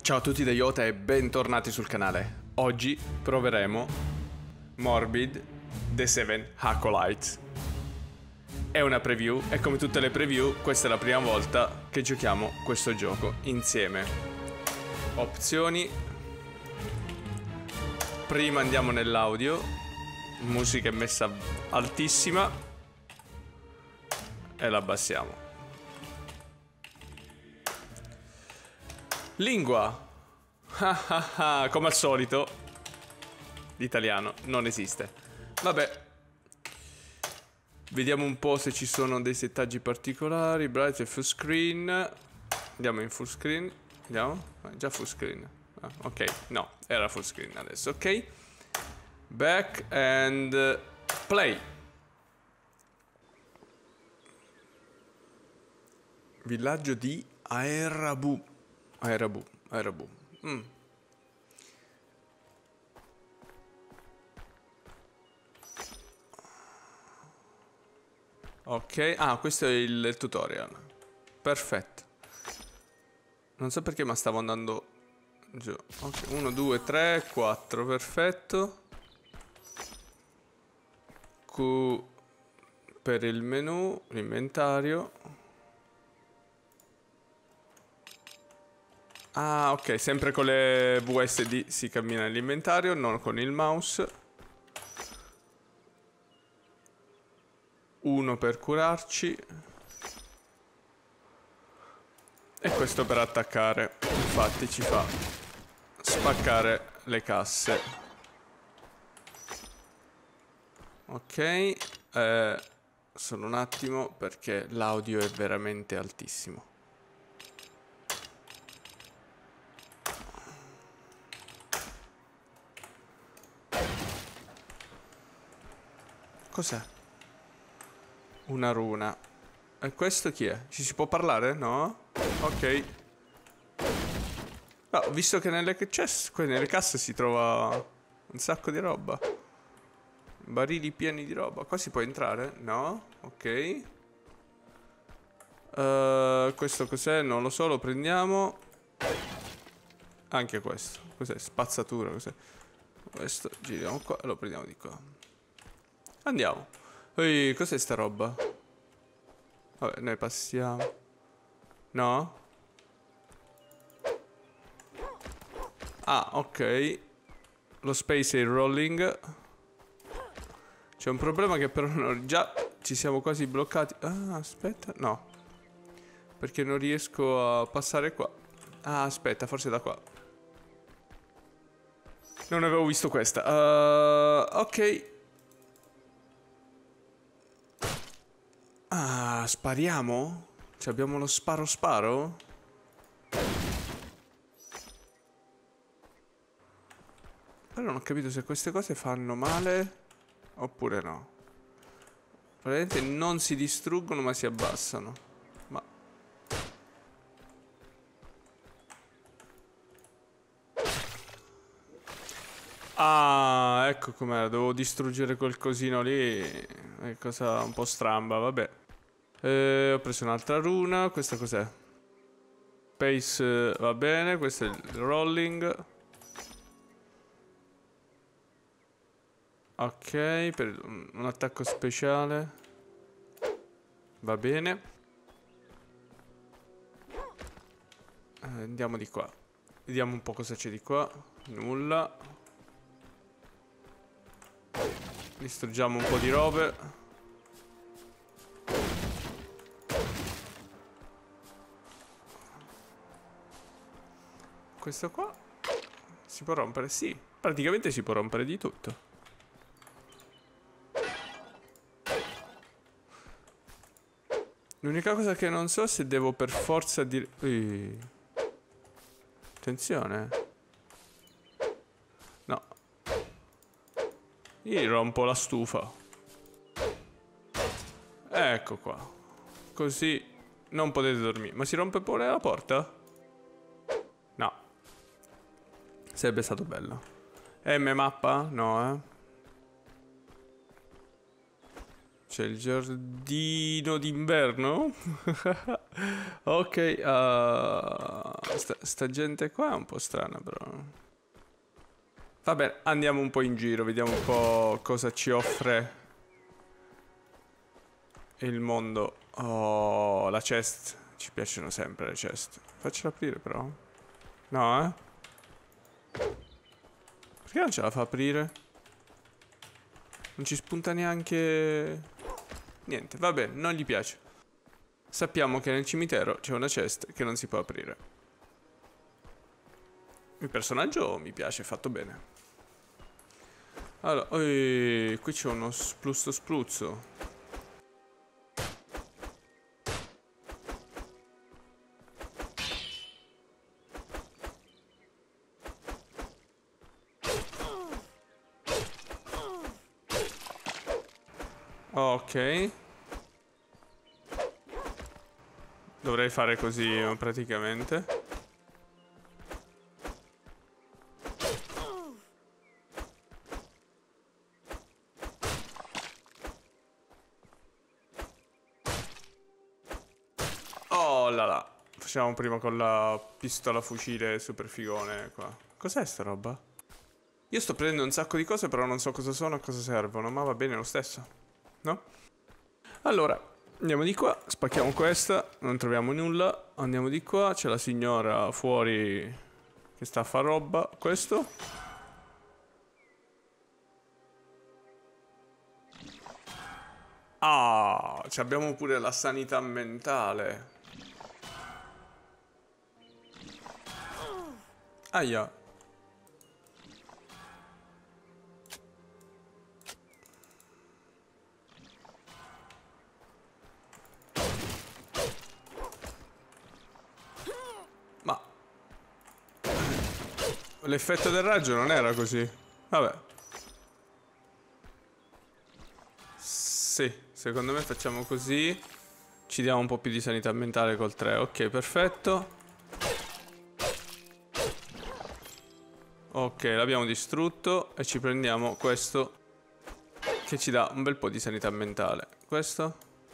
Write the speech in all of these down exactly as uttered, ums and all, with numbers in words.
Ciao a tutti da Iota e bentornati sul canale. Oggi proveremo Morbid The Seven Acolytes. È una preview e come tutte le preview questa è la prima volta che giochiamo questo gioco insieme. Opzioni. Prima andiamo nell'audio. Musica è messa altissima e la abbassiamo. Lingua. Come al solito l'italiano non esiste. Vabbè, vediamo un po' se ci sono dei settaggi particolari. Bright e full screen. Andiamo in full screen. Vediamo. Ah, già full screen. Ah, ok, no, era full screen adesso. Ok. Back and play. Villaggio di Aerabu. Aerabu, Aerabu. Mm. Ok, ah, questo è il, il tutorial. Perfetto. Non so perché ma stavo andando giù. Ok, uno, due, tre, quattro, perfetto. Q per il menu, l'inventario. Ah, ok, sempre con le V S D si cammina nell'inventario, non con il mouse. Uno per curarci. E questo per attaccare. Infatti ci fa spaccare le casse. Ok, eh, solo un attimo perché l'audio è veramente altissimo. Cos'è? Una runa. E questo chi è? Ci si può parlare? No? Ok. Oh, visto che nelle, chest, nelle casse si trova un sacco di roba. Barili pieni di roba. Qua si può entrare? No? Ok. Uh, questo cos'è? Non lo so, lo prendiamo. Anche questo. Cos'è? Spazzatura, cos'è? Questo giriamo qua e lo prendiamo di qua. Andiamo. Ehi, cos'è sta roba? Vabbè, noi passiamo. No? Ah, ok. Lo space è il rolling. C'è un problema che però non... Già ci siamo quasi bloccati. Ah, aspetta. No. Perché non riesco a passare qua. Ah, aspetta, forse da qua. Non avevo visto questa. Uh, ok. Ah, spariamo? Cioè abbiamo lo sparo sparo? Però non ho capito se queste cose fanno male oppure no. Praticamente non si distruggono ma si abbassano. Ma... Ah, ecco com'era. Dovevo distruggere quel cosino lì. È cosa un po' stramba, vabbè. Eh, ho preso un'altra runa. Questa cos'è? Pace va bene. Questo è il rolling. Ok, per un attacco speciale. Va bene. eh, Andiamo di qua. Vediamo un po' cosa c'è di qua. Nulla. Distruggiamo un po' di robe. Questo qua si può rompere? Sì, praticamente si può rompere di tutto. L'unica cosa che non so è se devo per forza dire... Ui. Attenzione. No. Io rompo la stufa. Ecco qua. Così non potete dormire. Ma si rompe pure la porta? No. Sarebbe stato bello. M mappa? No, eh. C'è il giardino d'inverno. Ok, uh, sta, sta gente qua è un po' strana però. Vabbè, andiamo un po' in giro, vediamo un po' cosa ci offre il mondo. Oh, la chest. Ci piacciono sempre le chest. Faccela aprire però. No, eh? Perché non ce la fa aprire? Non ci spunta neanche... Niente, vabbè, non gli piace. Sappiamo che nel cimitero c'è una chest che non si può aprire. Il personaggio mi piace, è fatto bene. Allora, oi, qui c'è uno spruzzo spruzzo. Ok. Dovrei fare così praticamente. Oh là là. Facciamo prima con la pistola fucile super figone qua. Cos'è sta roba? Io sto prendendo un sacco di cose però non so cosa sono e cosa servono. Ma va bene lo stesso, no? Allora, andiamo di qua, spacchiamo questa, non troviamo nulla. Andiamo di qua, c'è la signora fuori che sta a fare roba. Questo? Ah, abbiamo pure la sanità mentale. Aia. Ma l'effetto del raggio non era così. Vabbè. Sì, secondo me facciamo così. Ci diamo un po' più di sanità mentale col tre. Ok, perfetto. Ok, l'abbiamo distrutto. E ci prendiamo questo che ci dà un bel po' di sanità mentale. Questo?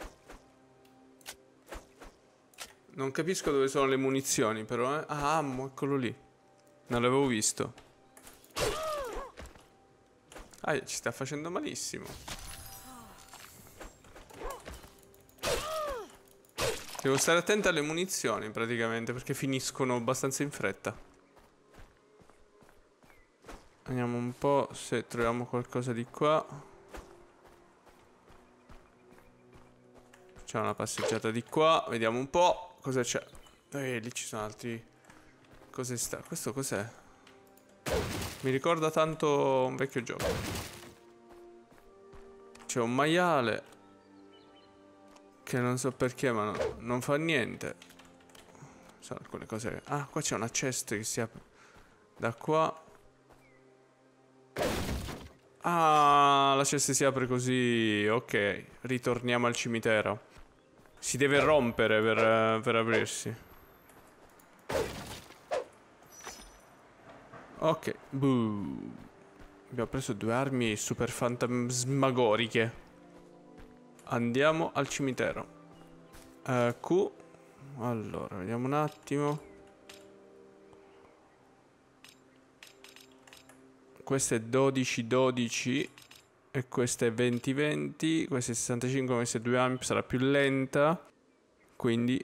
Non capisco dove sono le munizioni però, eh. Ah, ammo, eccolo lì. Non l'avevo visto. Ah, ci sta facendo malissimo. Devo stare attento alle munizioni praticamente perché finiscono abbastanza in fretta. Vediamo un po' se troviamo qualcosa di qua. Facciamo una passeggiata di qua. Vediamo un po' cosa c'è. Eh, lì ci sono altri... Cos'è sta? Questo cos'è? Mi ricorda tanto un vecchio gioco. C'è un maiale che non so perché ma no, non fa niente. Sono alcune cose. Ah, qua c'è una chest che si apre da qua. Ah, la chest si apre così. Ok, ritorniamo al cimitero. Si deve rompere per, per aprirsi. Ok, buh. Abbiamo preso due armi super fantasmagoriche. Andiamo al cimitero. uh, Q. Allora, vediamo un attimo. Questo è dodici dodici e questo è venti venti. Questo è sessantacinque, questo è due amp, sarà più lenta. Quindi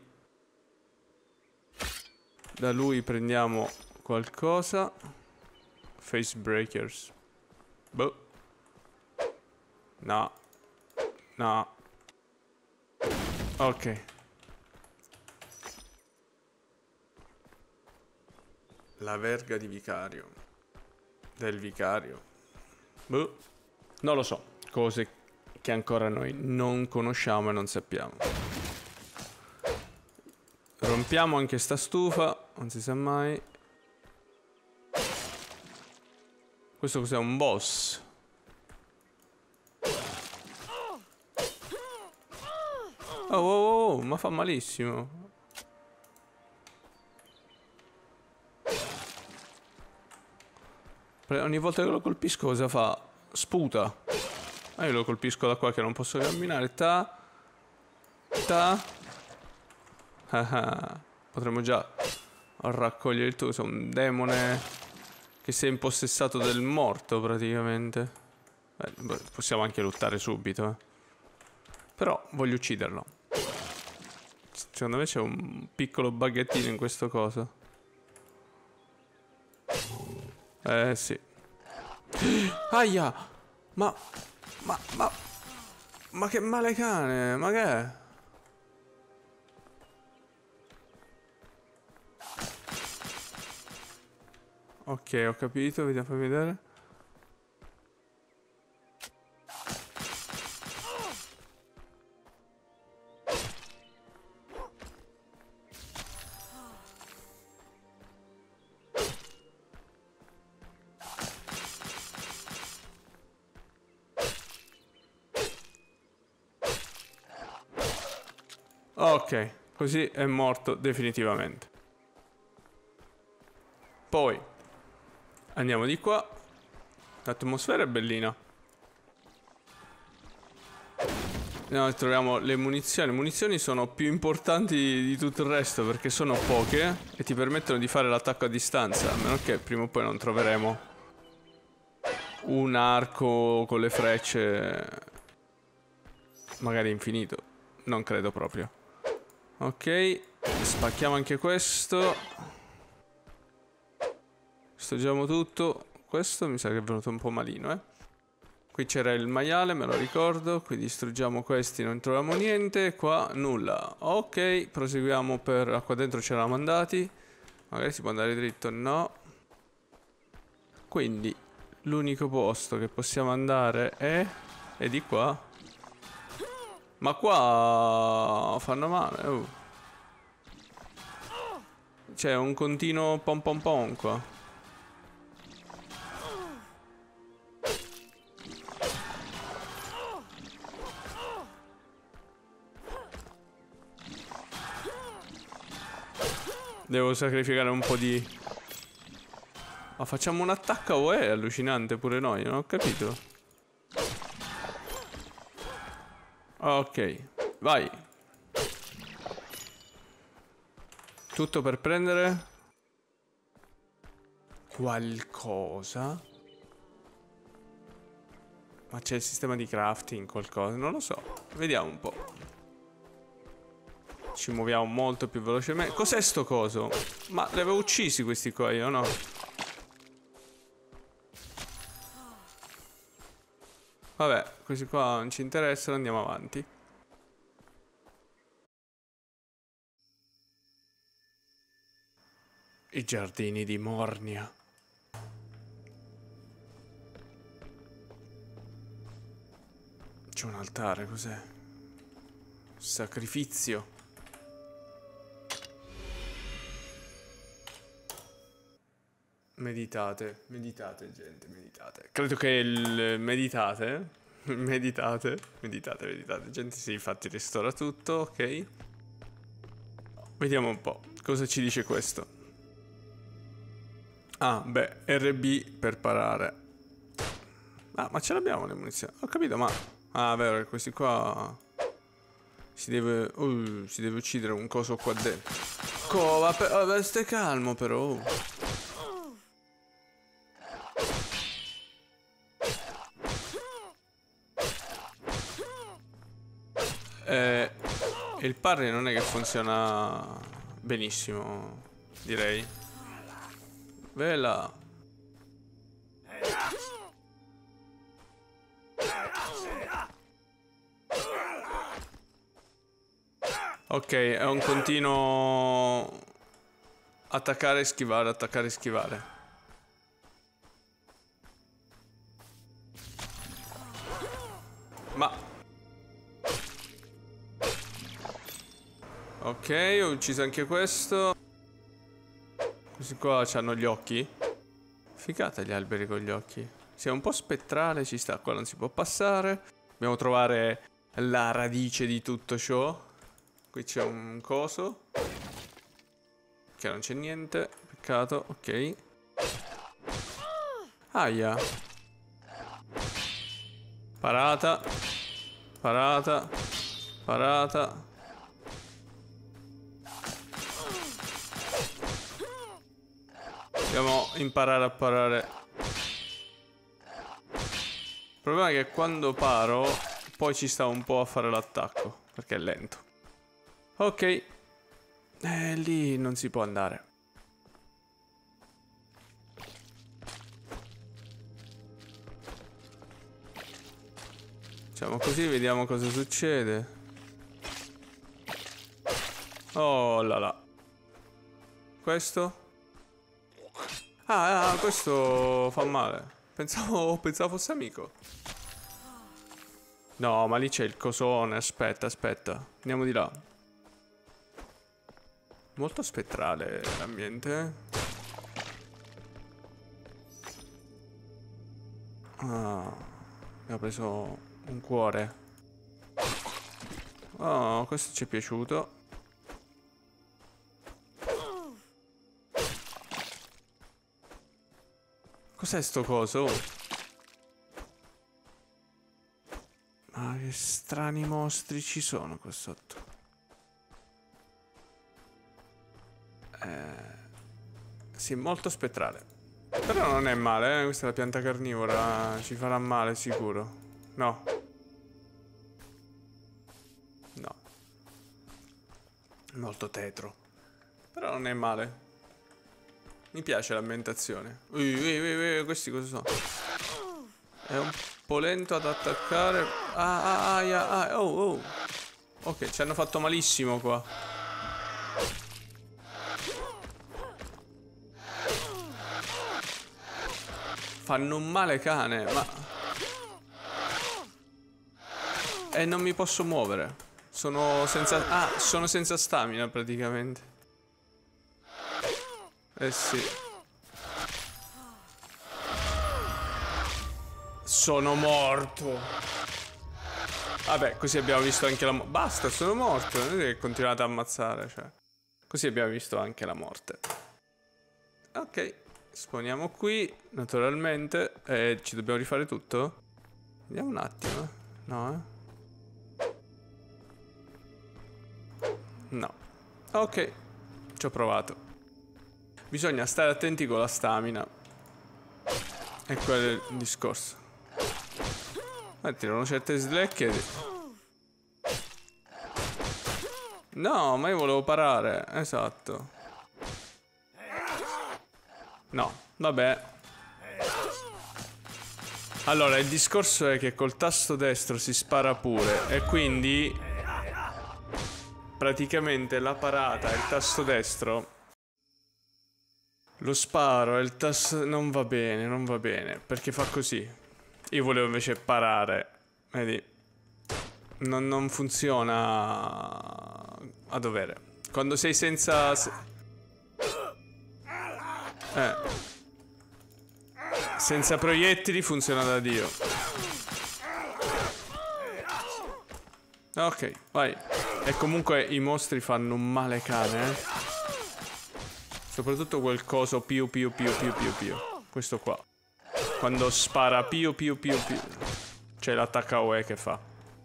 da lui prendiamo qualcosa. Face breakers. Boh. No. No. Ok. La verga di vicario. Del vicario. Boh. Non lo so. Cose che ancora noi non conosciamo e non sappiamo. Rompiamo anche sta stufa. Non si sa mai. Questo cos'è? Un boss. Oh, oh, oh, ma fa malissimo. Ogni volta che lo colpisco cosa fa? Sputa. Ah, io lo colpisco da qua che non posso camminare. Ta. Ta. Ah, potremmo già... a raccogliere il tuo. Sei un demone che si è impossessato del morto praticamente. Eh, possiamo anche lottare subito, eh. Però voglio ucciderlo. Secondo me c'è un piccolo buggettino in questo coso. Eh sì. Aia! Ma... Ma... Ma... Ma che male cane! Ma che è? Ok, ho capito, vediamo, fammi vedere. Ok, così è morto definitivamente. Poi andiamo di qua. L'atmosfera è bellina. Noi troviamo le munizioni. Le munizioni sono più importanti di tutto il resto perché sono poche e ti permettono di fare l'attacco a distanza. A meno che prima o poi non troveremo un arco con le frecce magari infinito. Non credo proprio. Ok, spacchiamo anche questo. Distruggiamo tutto. Questo mi sa che è venuto un po' malino, eh. Qui c'era il maiale, me lo ricordo. Qui distruggiamo questi, non troviamo niente. Qua nulla. Ok, proseguiamo per... Qua dentro c'eravamo andati. Magari si può andare dritto, no. Quindi l'unico posto che possiamo andare è... È di qua. Ma qua fanno male. Uh. C'è un continuo pom pom pom qua. Devo sacrificare un po' di... Ma facciamo un attacco a U E? È allucinante pure noi, non ho capito. Ok, vai. Tutto per prendere qualcosa. Ma c'è il sistema di crafting, qualcosa? Non lo so. Vediamo un po'. Ci muoviamo molto più velocemente. Cos'è sto coso? Ma li avevo uccisi questi qua io, no? Vabbè, questi qua non ci interessano, andiamo avanti. I giardini di Mornia. C'è un altare, cos'è? Sacrificio. Meditate, meditate gente, meditate. Credo che il meditate, meditate, meditate, meditate. Gente, sì, infatti restaura tutto, ok. Vediamo un po' cosa ci dice questo. Ah, beh, R B per parare. Ah, ma ce l'abbiamo le munizioni. Ho capito, ma... Ah, vero, questi qua... Si deve... Uh, si deve uccidere un coso qua dentro. Co, vabbè, stai calmo però. Eh, il parry non è che funziona benissimo, direi. Vela. Ok, è un continuo attaccare e schivare, attaccare e schivare. Ma... Ok, ho ucciso anche questo. Questi qua hanno gli occhi. Figata gli alberi con gli occhi. Sì, è un po' spettrale, ci sta. Qua non si può passare. Dobbiamo trovare la radice di tutto ciò. Qui c'è un coso. Che non c'è niente. Peccato, ok. Aia. Parata. Parata. Parata. Dobbiamo imparare a parare. Il problema è che quando paro poi ci sta un po' a fare l'attacco, perché è lento. Ok. Eh, lì non si può andare. Facciamo così, vediamo cosa succede. Oh là là. Questo? Ah, ah, questo fa male. Pensavo, pensavo fosse amico. No, ma lì c'è il cosone. Aspetta, aspetta. Andiamo di là. Molto spettrale l'ambiente. Ah, mi ha preso un cuore. Oh, questo ci è piaciuto. Cos'è sto coso? Ma che strani mostri ci sono qua sotto? Eh... Sì, molto spettrale. Però non è male, eh? Questa è la pianta carnivora. Ci farà male sicuro. No. No. Molto tetro. Però non è male. Mi piace l'ambientazione. Ui, ui, ui, ui, questi cosa sono? È un po' lento ad attaccare. Ah, ah, ah, ah, oh, oh. Ok, ci hanno fatto malissimo qua. Fanno un male cane, ma... E non mi posso muovere. Sono senza... Ah, sono senza stamina praticamente. Eh sì. Sono morto. Vabbè, così abbiamo visto anche la morte. Basta, sono morto. Non è che continuate a ammazzare, cioè. Così abbiamo visto anche la morte. Ok. Sponiamo qui, naturalmente. E ci dobbiamo rifare tutto? Vediamo un attimo. No, eh. No. Ok. Ci ho provato. Bisogna stare attenti con la stamina. E quello è il discorso. Ma tirano certe slecche. No, ma io volevo parare. Esatto. No, vabbè. Allora, il discorso è che col tasto destro si spara pure. E quindi praticamente la parata e il tasto destro, lo sparo e il tasto non va bene, non va bene, perché fa così. Io volevo invece parare. Vedi? Non, non funziona a dovere. Quando sei senza... Eh. Senza proiettili funziona da Dio. Ok, vai. E comunque i mostri fanno un male cane, eh. Soprattutto quel coso più più più più più più. Questo qua. Quando spara più più più più. C'è l'attacco A O E che fa.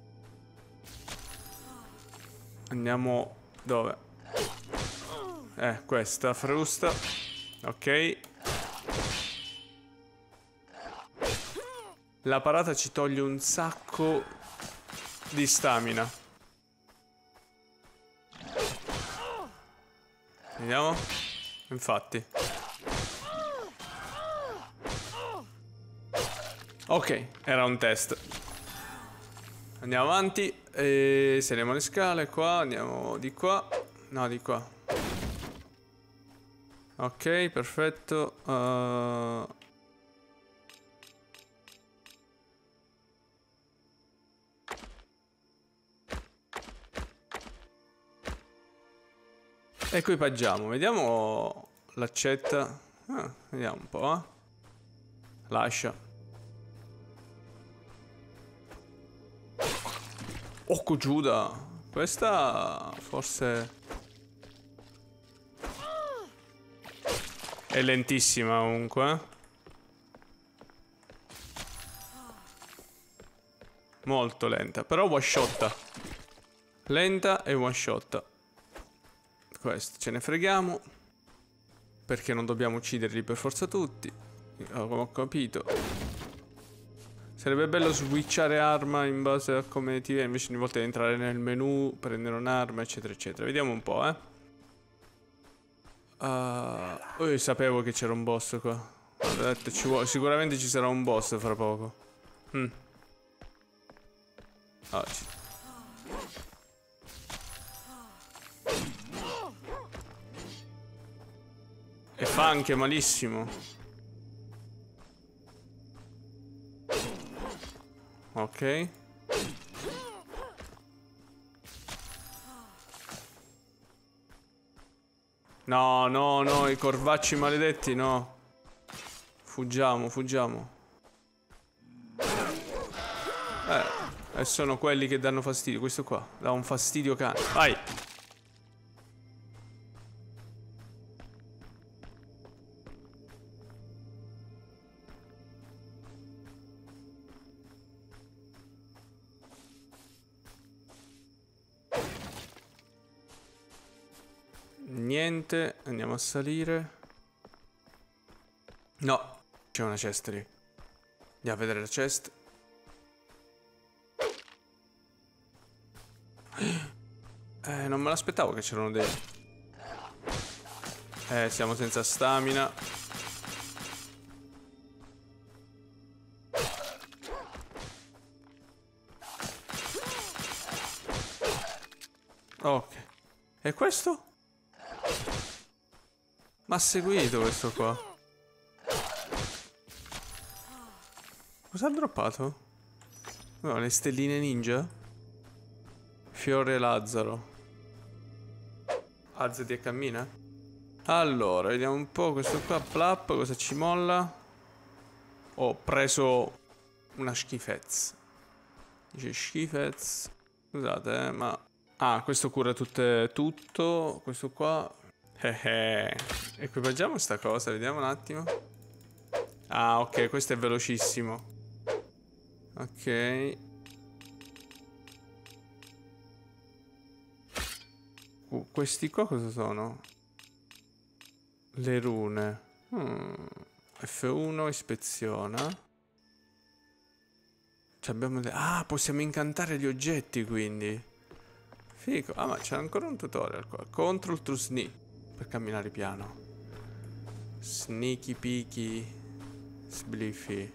Andiamo... Dove? Eh, questa frusta. Ok. La parata ci toglie un sacco di stamina. Vediamo. Infatti. Ok, era un test. Andiamo avanti. E saliamo le scale qua. Andiamo di qua. No, di qua. Ok, perfetto. Uh... Equipaggiamo. Vediamo l'accetta. Ah, vediamo un po'. Eh. Lascia. Oh, Giuda. Questa forse è lentissima comunque. Molto lenta. Però one shotta. Lenta e one shotta. Questo ce ne freghiamo. Perché non dobbiamo ucciderli per forza tutti. Come ho capito. Sarebbe bello switchare arma in base a come ti viene. Invece ogni volta di entrare nel menu, prendere un'arma, eccetera, eccetera. Vediamo un po', eh. Uh, io sapevo che c'era un boss qua. Ho detto, ci vuole, sicuramente ci sarà un boss fra poco. Mm. Oh, ci... E fa anche malissimo. Ok. No, no, no, i corvacci maledetti, no. Fuggiamo, fuggiamo. Eh, e sono quelli che danno fastidio. Questo qua dà un fastidio cane. Vai. Niente, andiamo a salire. No, c'è una chest lì. Andiamo a vedere la chest. Eh, non me l'aspettavo che c'erano dei... Eh, siamo senza stamina. Ok. E questo? Ma ha seguito questo qua. Cosa ha droppato? No, le stelline ninja? Fiore Lazzaro. Alzati e cammina. Allora, vediamo un po' questo qua. Plap, cosa ci molla? Ho preso una schifezza. Dice schifezza. Scusate, eh, ma... Ah, questo cura tutte, tutto. Questo qua... Eh eh. Equipaggiamo sta cosa, vediamo un attimo. Ah, ok, questo è velocissimo. Ok. Uh, questi qua cosa sono? Le rune. Hmm. F uno ispeziona. Cioè abbiamo de- ah, possiamo incantare gli oggetti quindi. Figo. Ah, ma c'è ancora un tutorial qua. Control to sneak. Per camminare piano. Sneaky peaky. Sbliffy.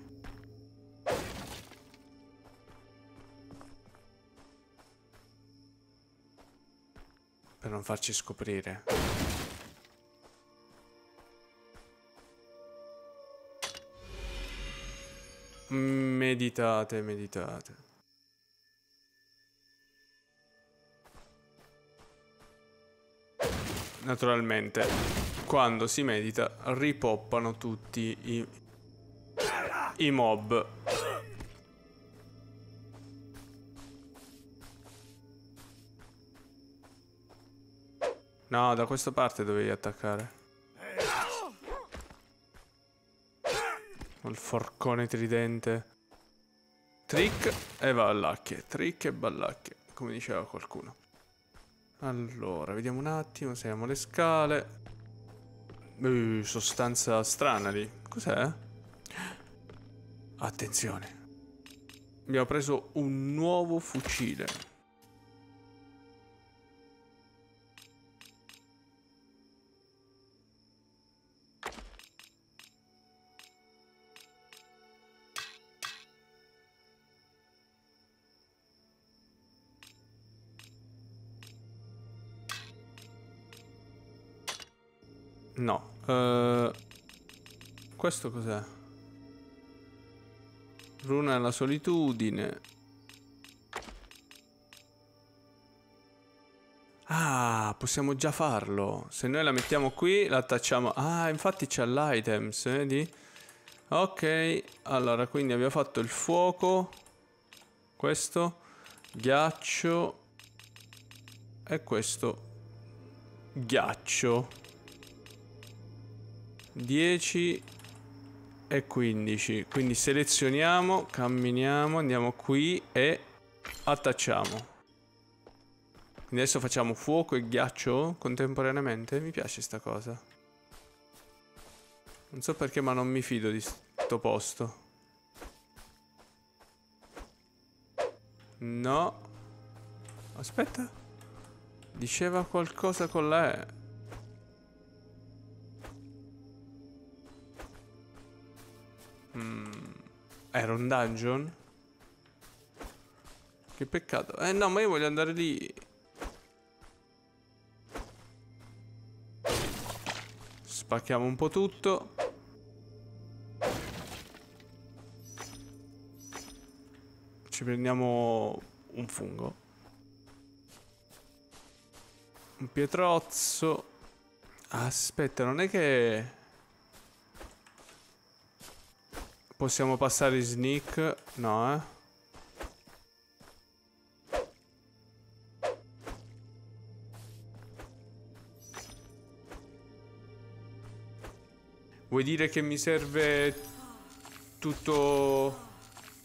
Per non farci scoprire. Meditate, meditate. Naturalmente, quando si medita, ripoppano tutti i, i mob. No, da questa parte dovevi attaccare. Il forcone tridente. Trick e ballacche. Trick e ballacche, come diceva qualcuno. Allora, vediamo un attimo. Siamo alle scale. Uh, sostanza strana lì. Cos'è? Attenzione. Abbiamo preso un nuovo fucile. No. Uh, questo cos'è? Runa alla solitudine. Ah, possiamo già farlo. Se noi la mettiamo qui, la attacciamo. Ah, infatti c'ha l'items, vedi? Ok, allora, quindi abbiamo fatto il fuoco. Questo. Ghiaccio. E questo. Ghiaccio. dieci e quindici. Quindi selezioniamo, camminiamo, andiamo qui e attacciamo. Quindi adesso facciamo fuoco e ghiaccio contemporaneamente. Mi piace sta cosa. Non so perché, ma non mi fido di sto posto. No. Aspetta. Diceva qualcosa con la E. Mm. Era un dungeon? Che peccato. Eh no, ma io voglio andare lì. Spacchiamo un po' tutto. Ci prendiamo un fungo. Un pietrozzo. Aspetta, non è che possiamo passare in sneak? No, eh. Vuoi dire che mi serve tutto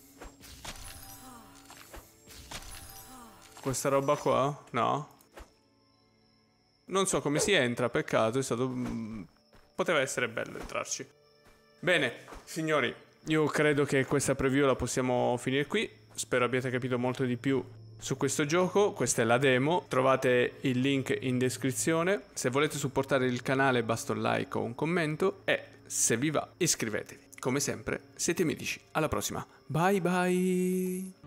questa roba qua? No. Non so come si entra, peccato, è stato... poteva essere bello entrarci. Bene, signori, io credo che questa preview la possiamo finire qui. Spero abbiate capito molto di più su questo gioco. Questa è la demo, trovate il link in descrizione. Se volete supportare il canale basta un like o un commento e se vi va iscrivetevi. Come sempre siete mietici. Alla prossima, bye bye.